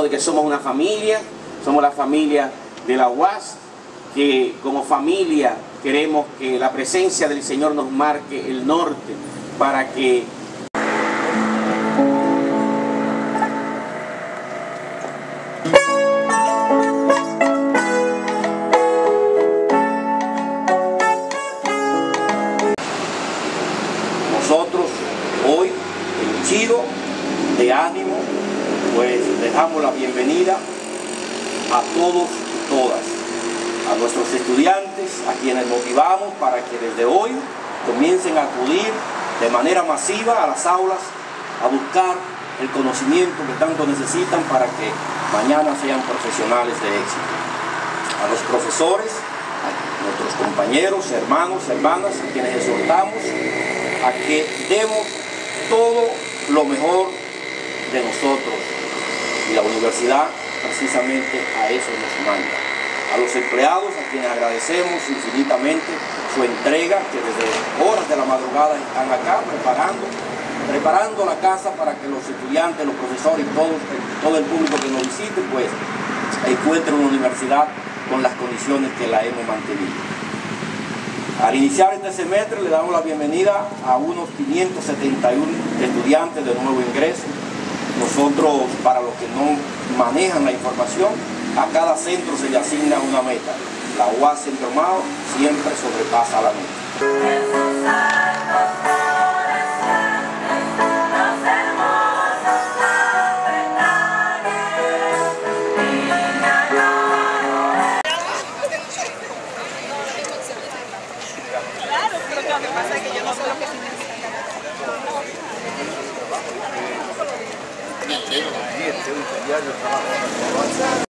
de que somos una familia, somos la familia de la UAS, que como familia queremos que la presencia del Señor nos marque el norte para que nosotros hoy, henchidos de ánimo, pues dejamos la bienvenida a todos y todas, a nuestros estudiantes, a quienes motivamos para que desde hoy comiencen a acudir de manera masiva a las aulas a buscar el conocimiento que tanto necesitan para que mañana sean profesionales de éxito. A los profesores, a nuestros compañeros, hermanos, hermanas, a quienes exhortamos a que demos todo lo mejor de nosotros, y la universidad precisamente a eso nos manda. A los empleados, a quienes agradecemos infinitamente su entrega, que desde horas de la madrugada están acá preparando la casa para que los estudiantes, los profesores y todo el público que nos visite, pues encuentre una universidad con las condiciones que la hemos mantenido. Al iniciar este semestre le damos la bienvenida a unos 571 estudiantes de nuevo ingreso. Nosotros, para los que no manejan la información, a cada centro se le asigna una meta. La UAS Centro Mao siempre sobrepasa la meta. Claro, pero lo que pasa es que yo no sé lo que significa.